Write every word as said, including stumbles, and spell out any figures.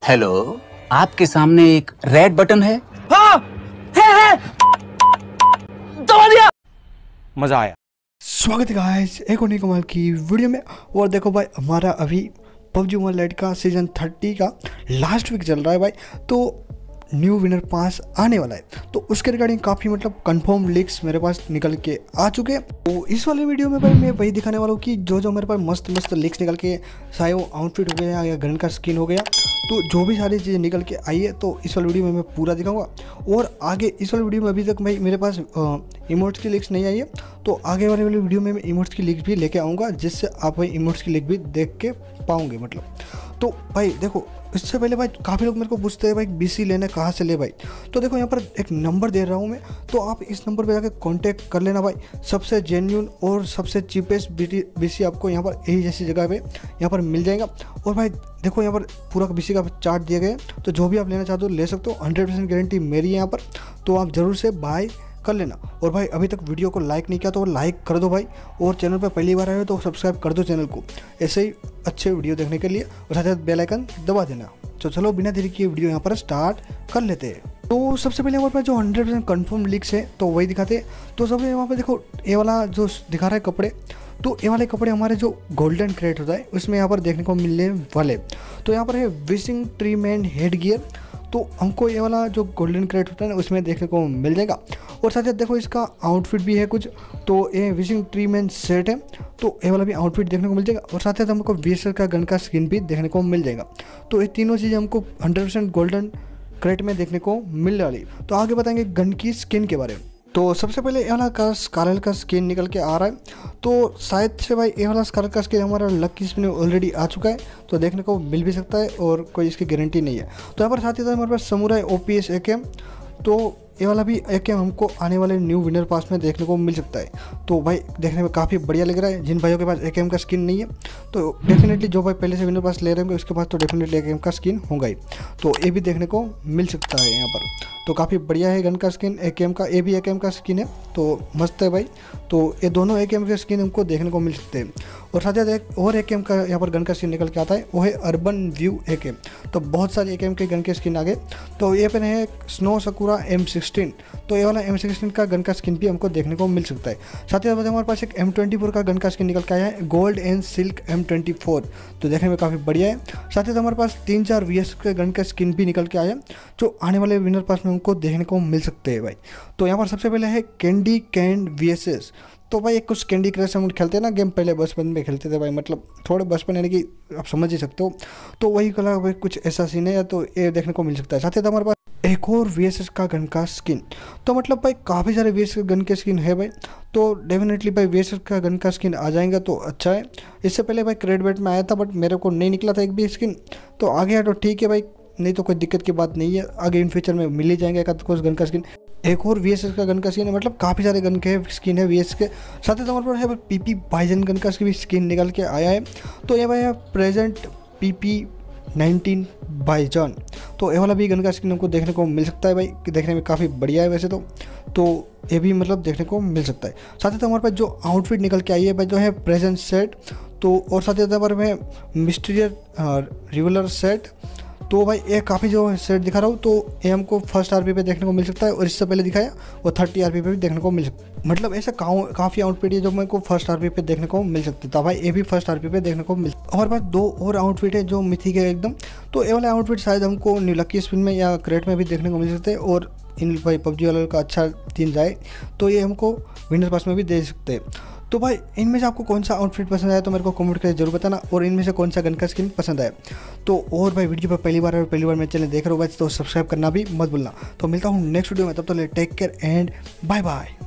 Hello, आपके सामने एक रेड बटन है। हाँ, है, है। दबा दिया। मजा आया। स्वागत है गाइस एक और नई कमाल की वीडियो में। और देखो भाई, हमारा अभी पबजी मोबाइल लाइट का सीजन थर्टी का लास्ट वीक चल रहा है भाई। तो न्यू विनर पास आने वाला है, तो उसके रिगार्डिंग काफ़ी मतलब कंफर्म लीक्स मेरे पास निकल के आ चुके हैं। तो इस वाले वीडियो में भाई मैं वही दिखाने वाला हूँ कि जो जो मेरे पास मस्त मस्त लीक्स निकल के, चाहे वो आउटफिट हो गया या गन का स्किन हो गया, तो जो भी सारी चीज़ें निकल के आई है तो इस वाले वीडियो में मैं पूरा दिखाऊंगा। और आगे इस वाले वीडियो में अभी तक भाई मेरे पास इमोट्स की लीक्स नहीं आई है, तो आगे वाले वाले वीडियो में मैं इमोट्स की लीक्स भी लेके आऊँगा, जिससे आप भाई इमोट्स की लीक भी देख के पाओगे मतलब। तो भाई देखो, इससे पहले भाई काफ़ी लोग मेरे को पूछते हैं भाई बीसी लेना कहाँ से ले भाई। तो देखो यहाँ पर एक नंबर दे रहा हूँ मैं, तो आप इस नंबर पे जाकर कांटेक्ट कर लेना भाई। सबसे जेन्यून और सबसे चीपेस्ट बीसी आपको यहाँ पर यही जैसी जगह पे यहाँ पर मिल जाएगा। और भाई देखो यहाँ पर पूरा बीसी का चार्ट दिया गया है, तो जो भी आप लेना चाहते हो ले सकते हो। हंड्रेड परसेंट गारंटी मेरी है यहाँ पर, तो आप ज़रूर से बाय कर लेना। और भाई अभी तक वीडियो को लाइक नहीं किया तो लाइक कर दो भाई, और चैनल पर पहली बार आए हो तो सब्सक्राइब कर दो चैनल को, ऐसे ही अच्छे वीडियो देखने के लिए। और साथ साथ बेल आइकन दबा देना। तो चलो बिना देरी किए वीडियो यहाँ पर स्टार्ट कर लेते हैं। तो सबसे पहले हमारे पास जो हंड्रेड परसेंट कन्फर्म लीक्स है तो वही दिखाते हैं। तो सबसे वहाँ पर देखो, ये वाला जो दिखा रहा है कपड़े, तो ये वाले कपड़े हमारे जो गोल्डन क्रेट होता है उसमें यहाँ पर देखने को मिलने वाले। तो यहाँ पर है wishing tree man head gear, तो हमको ये वाला जो गोल्डन क्रेट होता है ना उसमें देखने को मिल जाएगा। और साथ साथ देखो इसका आउटफिट भी है कुछ, तो ये विशिंग ट्री मैन सेट है, तो ये वाला भी आउटफिट देखने को मिल जाएगा। और साथ साथ हमको वीएसआर का गन का स्किन भी देखने को मिल जाएगा। तो ये तीनों चीज़ें हमको हंड्रेड परसेंट गोल्डन क्रेट में देखने को मिलने वाली। तो आगे बताएंगे गन की स्किन के बारे में। तो सबसे पहले ये वाला का स्कारल का स्किन निकल के आ रहा है, तो शायद से भाई ये वाला स्कारल का स्किन हमारा लकी स्पिन में ऑलरेडी आ चुका है, तो देखने को मिल भी सकता है और कोई इसकी गारंटी नहीं है। तो यहाँ पर साथ ही साथ हमारे पास समुराई ओपीएस एकेएम, तो ये वाला भी एकेएम हमको आने वाले न्यू विनर पास में देखने को मिल सकता है। तो भाई देखने में काफ़ी बढ़िया लग रहा है। जिन भाइयों के पास एकेएम का स्किन नहीं है तो डेफिनेटली जो भाई पहले से विनर पास ले रहे होंगे उसके पास तो डेफिनेटली एकेएम का स्किन होगा ही, तो ये भी देखने को मिल सकता है यहाँ पर। तो काफ़ी बढ़िया है गन का स्किन एकेएम का, ये भी एकेएम का स्किन है, तो मस्त है भाई। तो ये दोनों एकेएम के स्किन हमको देखने को मिल सकते हैं। और साथ ही एक और एकेएम का यहाँ पर गन का स्किन निकल के आता है, वो है अर्बन व्यू एकेएम। तो बहुत सारे एकेएम के गन के स्किन आ गए। तो ये पे है स्नो सकुरा एम सिक्सटीन, तो ये वाला एम सिक्सटीन का गन का स्किन भी हमको देखने को मिल सकता है। साथ ही साथ हमारे पास एक एम ट्वेंटी फोर का गन का स्किन निकल के आया है, gold and silk M twenty four, तो देखने में काफ़ी बढ़िया है। साथ ही साथ हमारे पास तीन चार वी एस के गन का स्किन भी निकल के आया, जो आने वाले विनर पास में हमको देखने को मिल सकते हैं भाई। तो यहाँ पर सबसे पहले है कैंडी कैंड वी एस एस। तो भाई एक कुछ कैंडी क्रश हम खेलते हैं ना गेम, पहले बचपन में खेलते थे भाई, मतलब थोड़े बचपन यानी कि आप समझ ही सकते हो। तो वही कला भाई कुछ ऐसा सीन है, तो ये देखने को मिल सकता है। साथ ही साथ हमारे पास एक और वीएसएस का गन का स्किन, तो मतलब भाई काफ़ी सारे वीएसएस गन के स्किन है भाई। तो डेफिनेटली भाई वीएसएस का गन का स्किन आ जाएगा तो अच्छा है। इससे पहले भाई क्रेड बेट में आया था बट मेरे को नहीं निकला था एक भी स्किन, तो आ गया तो ठीक है भाई, नहीं तो कोई दिक्कत की बात नहीं है। आगे इन फ्यूचर में मिल ही जाएंगे एक आध गन का स्किन। एक और वीएसएस का गन का स्किन है, मतलब काफ़ी सारे गन के स्किन है वीएस के। साथ ही हमारे पास है पीपी बाइजन गन का भी स्किन निकल के आया है। तो ये भाई प्रेजेंट पीपी नाइनटीन बाइजन, तो ये वाला भी गन का स्किन हमको देखने को मिल सकता है भाई, कि देखने में काफ़ी बढ़िया है वैसे तो तो ये भी मतलब देखने को मिल सकता है। साथ ही साथ हमारे पास जो आउटफिट निकल के आई है भाई, जो है प्रेजेंट सेट, तो और साथ ही साथ हमारे में मिस्टीरियस रिवलर सेट। तो भाई ये काफ़ी जो सेट दिखा रहा हूँ, तो ये हमको फर्स्ट आरपी पे देखने को मिल सकता है, और इससे पहले दिखाया वो थर्टी आरपी पे भी देखने को मिल सकता है। मतलब ऐसा काफ़ी आउटफिट है जो मेरे को फर्स्ट आरपी पे देखने को मिल सकते था भाई, ये भी फर्स्ट आरपी पे देखने को मिल। हमारे पास दो और आउटफिट है जो मिथिक है एकदम, तो ये वाले आउटफिट शायद हमको न्यू लकी स्पिन में या क्रेट में भी देखने को मिल सकते हैं। और इन भाई पबजी वाले का अच्छा दिन जाए तो ये हमको विनर पास में भी दे सकते हैं। तो भाई इनमें से आपको कौन सा आउटफिट पसंद आया तो मेरे को कमेंट करके जरूर बताना, और इनमें से कौन सा गन का स्किन पसंद आया। तो और भाई वीडियो पर पहली बार है पहली बार मेरे चैनल देख रहे हो भाई, तो सब्सक्राइब करना भी मत भूलना। तो मिलता हूँ नेक्स्ट वीडियो में, तब तक take care and bye bye.